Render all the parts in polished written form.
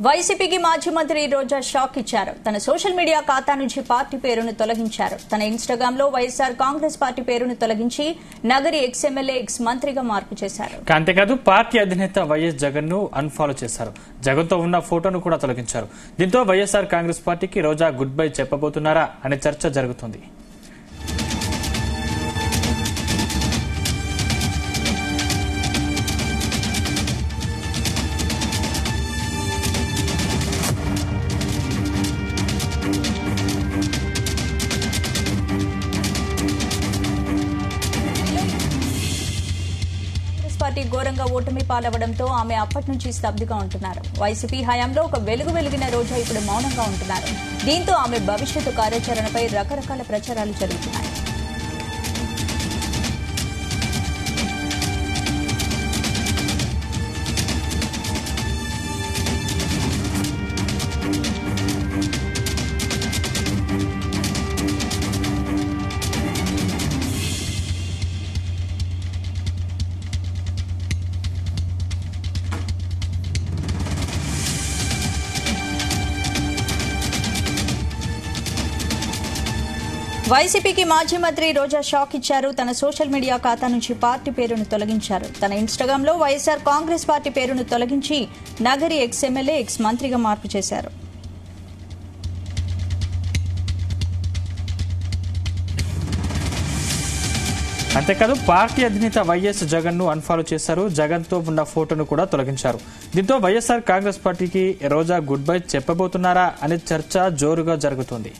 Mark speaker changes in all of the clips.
Speaker 1: వైసీపీకి మాజీ మంత్రి రోజా షాక్ ఇచ్చారు. తన సోషల్ మీడియా ఖాతా నుంచి పార్టీ పేరును తొలగించారు. తన ఇన్స్టాగ్రామ్ లో వైఎస్ఆర్ కాంగ్రెస్ పార్టీ పేరును తొలగించి నగరి ఎక్స్ ఎమ్మెల్యే ఎక్స్ మంత్రిగా మార్పు చేశారు.
Speaker 2: అంతేకాదు పార్టీ అధినేత వైఎస్ జగన్ ను అన్ఫాలో చేశారు. జగన్ తో ఉన్న ఫోటోను కూడా తొలగించారు. దీంతో వైఎస్ఆర్ కాంగ్రెస్ పార్టీకి రోజా గుడ్ బై చెప్పబోతున్నారా అనే చర్చ జరుగుతుంది.
Speaker 1: పార్టీ ఘోరంగా ఓటమి పాలవడంతో ఆమె అప్పటి నుంచి స్తబ్దుగా ఉంటున్నారు. వైసీపీ హయాంలో ఒక వెలిగిన రోజా ఇప్పుడు మౌనంగా ఉంటున్నారు. దీంతో ఆమె భవిష్యత్తు కార్యాచరణపై రకరకాల ప్రచారాలు జరుగుతున్నాయి. వైసీపీకి మాజీ మంత్రి రోజా షాక్ ఇచ్చారు. తన సోషల్ మీడియా ఖాతా నుంచి పార్టీ పేరును తొలగించారు. తన ఇన్స్టాగ్రామ్ లో వైఎస్ఆర్ కాంగ్రెస్ పార్టీ పేరును తొలగించి నగరి ఎక్స్ ఎమ్మెల్యే ఎక్స్ మంత్రిగా మార్పు చేశారు.
Speaker 2: అంతేకాదు పార్టీ అధినేత వైఎస్ జగన్ ను అన్ఫాలో చేశారు. జగన్ తో ఉన్న ఫోటోను కూడా తొలగించారు. దీంతో వైఎస్ఆర్ కాంగ్రెస్ పార్టీకి రోజా గుడ్ బై చెప్పబోతున్నారా అనే చర్చ జోరుగా జరుగుతుంది.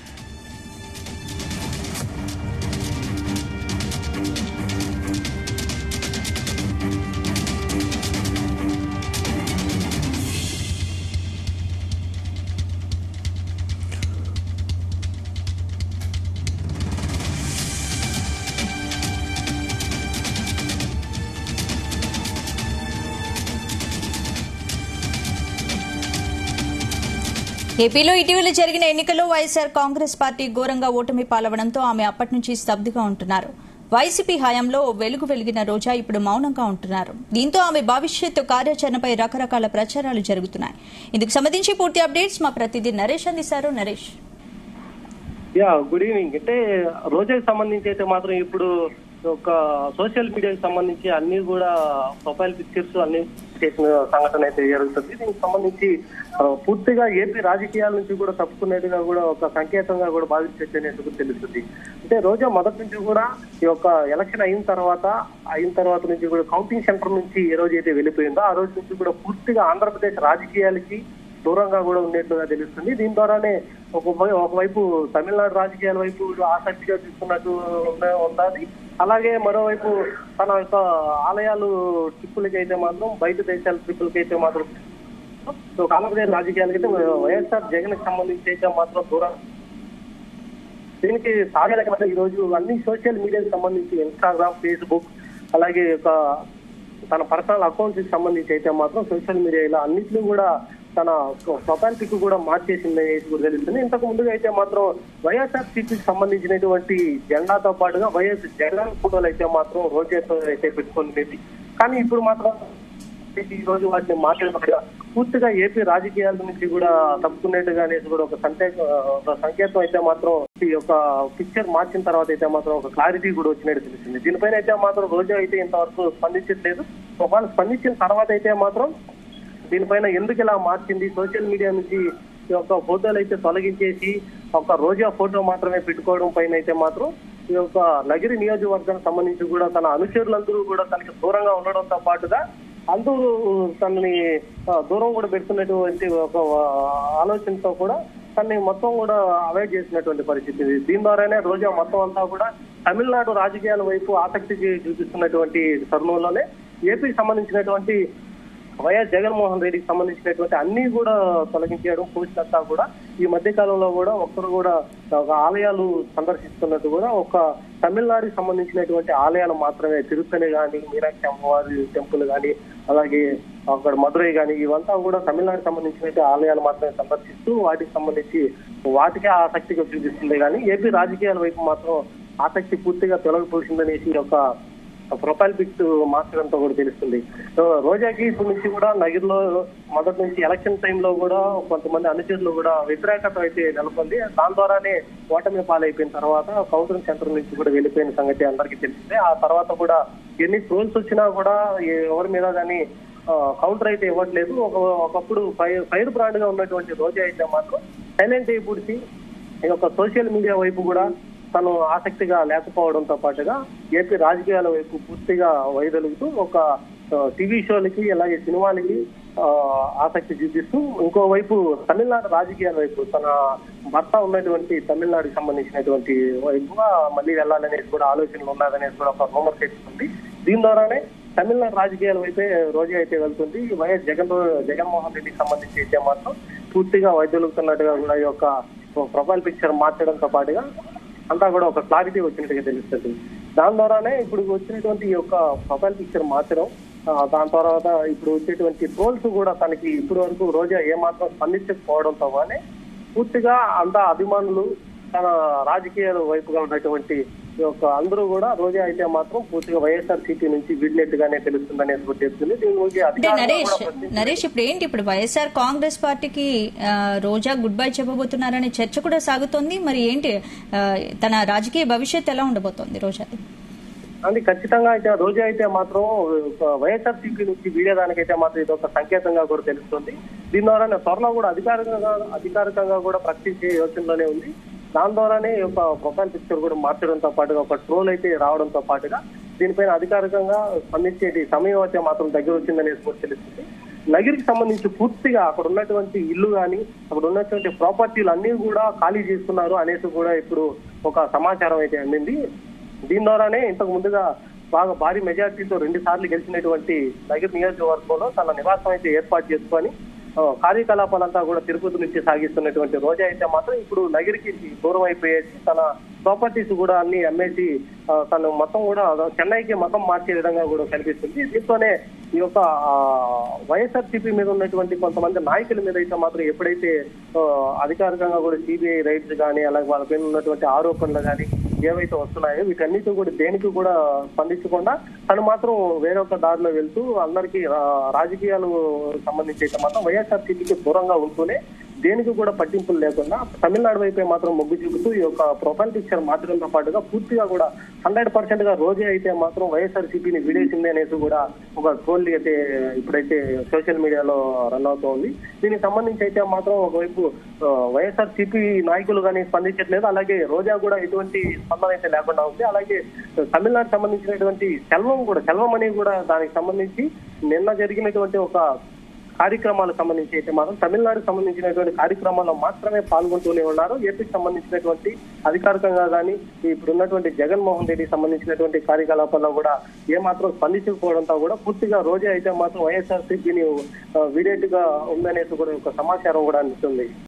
Speaker 1: ఏపీలో ఇటీవల జరిగిన ఎన్నికల్లో వైఎస్ఆర్ కాంగ్రెస్ పార్టీ ఘోరంగా ఓటమి పాలవడంతో ఆమె అప్పటి నుంచి స్తబ్దుగా ఉంటున్నారు. వైసీపీ హయాంలో వెలిగిన రోజా ఇప్పుడు మౌనంగా ఉంటున్నారు. దీంతో ఆమె భవిష్యత్తు కార్యాచరణపై రకరకాల ప్రచారాలు జరుగుతున్నాయి. ఇందుకు సంబంధించి పూర్తి అప్డేట్స్ మా ప్రతినిధి నరేష్ అందిస్తారు. Naresh,
Speaker 3: good evening. అంటే రోజాకి సంబంధించి అయితే మాత్రం ఇప్పుడు ఒక సోషల్ మీడియాకి సంబంధించి అన్ని కూడా ప్రొఫైల్ పిక్చర్స్ అన్ని చేసిన సంఘటన అయితే జరుగుతుంది. దీనికి సంబంధించి పూర్తిగా ఏపీ రాజకీయాల నుంచి కూడా తప్పుకునేట్టుగా కూడా ఒక సంకేతంగా కూడా భావించేట్టుగా తెలుస్తుంది. అంటే రోజా మొదటి నుంచి కూడా ఈ యొక్క ఎలక్షన్ అయిన తర్వాత నుంచి కూడా కౌంటింగ్ సెంటర్ నుంచి ఏ రోజు అయితే వెళ్ళిపోయిందో ఆ రోజు నుంచి కూడా పూర్తిగా ఆంధ్రప్రదేశ్ రాజకీయాలకి దూరంగా కూడా ఉండేట్టుగా తెలుస్తుంది. దీని ద్వారానే ఒకవైపు తమిళనాడు రాజకీయాల వైపు ఆసక్తిగా తీసుకున్నట్టు ఉన్నది. అలాగే మరోవైపు తన యొక్క ఆలయాలు ట్రిప్పులకి అయితే మాత్రం బయట దేశాల ట్రిప్పులకి అయితే మాత్రం ఆంధ్రప్రదేశ్ రాజకీయాలకైతే వైఎస్ఆర్ జగన్ కి సంబంధించి అయితే మాత్రం దూరం. దీనికి సాగలేక ఈ రోజు అన్ని సోషల్ మీడియాకి సంబంధించి ఇన్స్టాగ్రామ్, ఫేస్బుక్ అలాగే తన పర్సనల్ అకౌంట్స్ కి సంబంధించి అయితే మాత్రం సోషల్ మీడియా ఇలా అన్నింటినీ కూడా తన ప్రొఫైల్ పిక్ కూడా మార్చేసింది కూడా తెలుస్తుంది. ఇంతకు ముందుగా అయితే మాత్రం వైఎస్ఆర్సీపీకి సంబంధించినటువంటి జెండాతో పాటుగా వైఎస్ జగన్ ఫోటోలు అయితే మాత్రం రోజాతో అయితే పెట్టుకునేది. కానీ ఇప్పుడు మాత్రం ఈ రోజు వాటిని మాట్లాడకుండా పూర్తిగా ఏపీ రాజకీయాల నుంచి కూడా తప్పుకునేట్టుగా అనేసి కూడా ఒక సంకేతం అయితే మాత్రం ఈ యొక్క పిక్చర్ మార్చిన తర్వాత అయితే మాత్రం ఒక క్లారిటీ కూడా వచ్చినట్టు తెలిసింది. దీనిపైన అయితే మాత్రం రోజా అయితే ఇంతవరకు స్పందించట్లేదు. ఒకవేళ స్పందించిన తర్వాత అయితే మాత్రం దీనిపైన ఎందుకు ఇలా మార్చింది, సోషల్ మీడియా నుంచి ఈ యొక్క ఫోటోలు అయితే తొలగించేసి ఒక రోజా ఫోటో మాత్రమే పెట్టుకోవడం పైన అయితే మాత్రం ఈ యొక్క నగిరి నియోజకవర్గానికి సంబంధించి కూడా తన అనుచరులందరూ కూడా తనకి దూరంగా ఉండడంతో పాటుగా అందరూ తనని దూరం కూడా పెడుతున్నటువంటి ఒక ఆలోచనతో కూడా తనని మొత్తం కూడా అవాయిడ్ చేసినటువంటి పరిస్థితి. దీని ద్వారానే రోజా మొత్తం అంతా కూడా తమిళనాడు రాజకీయాల వైపు ఆసక్తి చూపిస్తున్నటువంటి తరుణంలోనే ఏపీకి సంబంధించినటువంటి వైఎస్ జగన్మోహన్ రెడ్డికి సంబంధించినటువంటి అన్ని కూడా తొలగించడం పోస్ట్ అంతా కూడా ఈ మధ్య కాలంలో కూడా ఒక్కరు కూడా ఒక ఆలయాలు సందర్శిస్తున్నట్టు కూడా ఒక తమిళనాడుకి సంబంధించినటువంటి ఆలయాలు మాత్రమే తిరుపతి కానీ, మీనాక్షి అమ్మవారి టెంపుల్ కానీ, అలాగే అక్కడ మధురై కానీ ఇవంతా కూడా తమిళనాడుకి సంబంధించినటువంటి ఆలయాలు మాత్రమే సందర్శిస్తూ వాటికి సంబంధించి వాటికే ఆసక్తిగా చూపిస్తుంది. కానీ ఏపీ రాజకీయాల వైపు మాత్రం ఆసక్తి పూర్తిగా తొలగిపోతుందనేసి ఒక ప్రొఫైల్ పిక్స్ మార్చడంతో కూడా తెలుస్తుంది. సో రోజాకి ఇప్పటి నుంచి కూడా నగిరిలో మొదటి నుంచి ఎలక్షన్ టైంలో కూడా కొంతమంది అనుచరులు కూడా వ్యతిరేకత అయితే నెలకొంది. దాని ద్వారానే ఓటమి పాలైపోయిన తర్వాత కౌంటరింగ్ సెంటర్ నుంచి కూడా వెళ్ళిపోయిన సంగతి అందరికీ తెలిసిందే. ఆ తర్వాత కూడా ఎన్ని ట్రోల్స్ వచ్చినా కూడా ఎవరి మీద కానీ కౌంటర్ అయితే ఇవ్వట్లేదు. ఒకప్పుడు ఫైర్ బ్రాండ్ గా ఉన్నటువంటి రోజా అయితే మాత్రం సైలెంట్ అయిపోయి ఈ యొక్క సోషల్ మీడియా వైపు కూడా తను ఆసక్తిగా లేకపోవడంతో పాటుగా ఏపీ రాజకీయాల వైపు పూర్తిగా వైదొలుగుతూ ఒక టీవీ షోలకి అలాగే సినిమాలకి ఆసక్తి చూపిస్తూ ఇంకోవైపు తమిళనాడు రాజకీయాల వైపు తన భర్త ఉన్నటువంటి తమిళనాడుకి సంబంధించినటువంటి వైపుగా మళ్ళీ వెళ్ళాలనేది కూడా ఆలోచనలు ఉన్నదనేది కూడా ఒక రూమర్ చేస్తుంది. దీని ద్వారానే తమిళనాడు రాజకీయాల వైపే రోజా అయితే వెళ్తుంది. వైఎస్ జగన్మోహన్ రెడ్డికి సంబంధించి అయితే మాత్రం పూర్తిగా వైదొలుగుతున్నట్టుగా కూడా ఈ యొక్క ప్రొఫైల్ పిక్చర్ మార్చడంతో పాటుగా అంతా కూడా ఒక క్లారిటీ వచ్చినట్టుగా తెలుస్తుంది. దాని ద్వారానే ఇప్పుడు వచ్చినటువంటి ఈ యొక్క ప్రొఫైల్ పిక్చర్ మార్చడం, దాని తర్వాత ఇప్పుడు వచ్చేటువంటి ట్రోల్స్ కూడా తనకి ఇప్పటి వరకు రోజా ఏమాత్రం స్పందించకపోవడంతోనే పూర్తిగా అంతా అభిమానులు తన రాజకీయాల వైపుగా ఉన్నటువంటి ఈ యొక్క అందరూ కూడా రోజా అయితే మాత్రం పూర్తిగా వైఎస్ఆర్సీపీ నుంచి విడినట్టుగానే తెలుస్తుందనేది కూడా తెలుస్తుంది.
Speaker 1: నరేష్ ఇప్పుడు ఏంటి, ఇప్పుడు వైఎస్ఆర్ కాంగ్రెస్ పార్టీకి రోజా గుడ్ బై చెప్పబోతున్నారనే చర్చ కూడా సాగుతోంది. మరి ఏంటి తన రాజకీయ భవిష్యత్తు ఎలా ఉండబోతోంది రోజా?
Speaker 3: అది ఖచ్చితంగా అయితే రోజా అయితే మాత్రం వైఎస్ఆర్సీపీ నుంచి వీడేదానికైతే మాత్రం ఇది ఒక సంకేతంగా కూడా తెలుస్తుంది. దీని ద్వారా త్వరలో కూడా అధికారికంగా కూడా ప్రకటించే యోచనలోనే ఉంది. దాని ద్వారానే ఒక ప్రొఫైల్ పిక్చర్ కూడా మార్చడంతో పాటుగా ఒక ట్రోల్ అయితే రావడంతో పాటుగా దీనిపైన అధికారికంగా స్పందించే సమయం అయితే మాత్రం దగ్గర వచ్చిందనేది కూడా తెలుస్తుంది. నగిరికి సంబంధించి పూర్తిగా అక్కడ ఉన్నటువంటి ఇల్లు కానీ అక్కడ ఉన్నటువంటి ప్రాపర్టీలు అన్ని కూడా ఖాళీ చేస్తున్నారు అనేసి కూడా ఇప్పుడు ఒక సమాచారం అయితే అందింది. దీని ద్వారానే ఇంతకు ముందుగా బాగా భారీ మెజార్టీతో 2 సార్లు గెలిచినటువంటి నగిరి నియోజకవర్గంలో తన నివాసం అయితే ఏర్పాటు చేసుకొని కార్యకలాపాలంతా కూడా తిరుపతి నుంచి సాగిస్తున్నటువంటి రోజా అయితే మాత్రం ఇప్పుడు నగిరికి దూరం అయిపోయేసి తన ప్రాపర్టీస్ కూడా అన్ని అమ్మేసి తను మొత్తం కూడా చెన్నైకి మతం మార్చే విధంగా కూడా కనిపిస్తుంది. దీంతోనే ఈ యొక్క వైఎస్ఆర్సీపీ మీద ఉన్నటువంటి కొంతమంది నాయకుల మీద అయితే మాత్రం ఎప్పుడైతే అధికారికంగా కూడా సిబిఐ రైట్స్ కానీ అలాగే వాళ్ళ పైన ఉన్నటువంటి ఆరోపణలు కానీ ఏవైతే వస్తున్నాయో వీటన్నిటి కూడా దేనికి కూడా స్పందించకుండా తను మాత్రం వేరొక దారిలో వెళ్తూ అందరికీ రాజకీయాలు సంబంధించి అయితే మాత్రం వైఎస్ఆర్సీపీకి దూరంగా ఉంటూనే దేనికి కూడా పట్టింపులు లేకుండా తమిళనాడు వైపే మాత్రం మొగ్గు చూపుతూ ఈ యొక్క ప్రొఫైల్ పిక్చర్ మార్చడంతో పాటుగా పూర్తిగా కూడా 100% గా రోజా అయితే మాత్రం వైఎస్ఆర్సీపీని విడేసింది అనేసి కూడా ఒక ట్రోల్ అయితే ఇప్పుడైతే సోషల్ మీడియాలో రన్ అవుతోంది. దీనికి సంబంధించి అయితే మాత్రం ఒకవైపు వైఎస్ఆర్సీపీ నాయకులు కానీ స్పందించట్లేదు, అలాగే రోజా కూడా ఎటువంటి స్పందన అయితే లేకుండా ఉంది. అలాగే తమిళనాడు సంబంధించినటువంటి సెల్వం అని కూడా దానికి సంబంధించి నిన్న జరిగినటువంటి ఒక కార్యక్రమాలకు సంబంధించి అయితే మాత్రం తమిళనాడుకు సంబంధించినటువంటి కార్యక్రమాల్లో మాత్రమే పాల్గొంటూనే ఉన్నారు. ఏపీకి సంబంధించినటువంటి అధికారికంగా కానీ ఇప్పుడు ఉన్నటువంటి జగన్మోహన్ రెడ్డికి సంబంధించినటువంటి కార్యకలాపాల్లో కూడా ఏమాత్రం స్పందించకపోవడంతో కూడా పూర్తిగా రోజా అయితే మాత్రం వైఎస్ఆర్సీపీని వీడేట్టుగా ఉందనేసి కూడా ఒక సమాచారం కూడా అందుతుంది.